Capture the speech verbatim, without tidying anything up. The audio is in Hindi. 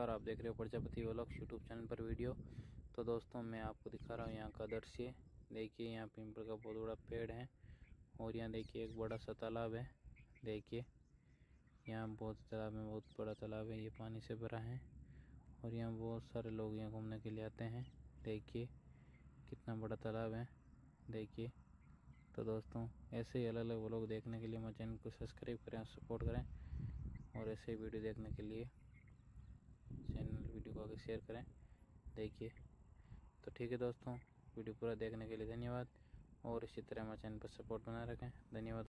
नमस्कार, आप देख रहे हो प्रजापति व्लॉग्स यूट्यूब चैनल पर वीडियो। तो दोस्तों मैं आपको दिखा रहा हूँ यहाँ का दृश्य। देखिए यहाँ पीपल का बहुत बड़ा पेड़ है और यहाँ देखिए एक बड़ा सा तालाब है। देखिए यहाँ बहुत तालाब में बहुत बड़ा तालाब है, ये पानी से भरा है और यहाँ बहुत सारे लोग यहाँ घूमने के लिए आते हैं। देखिए कितना बड़ा तालाब है। देखिए तो दोस्तों ऐसे ही अलग अलग व्लॉग देखने के लिए मेरे चैनल को सब्सक्राइब करें और सपोर्ट करें, और ऐसे ही वीडियो देखने के लिए चैनल वीडियो को आगे शेयर करें। देखिए तो ठीक है दोस्तों, वीडियो पूरा देखने के लिए धन्यवाद और इसी तरह हमारे चैनल पर सपोर्ट बनाए रखें। धन्यवाद।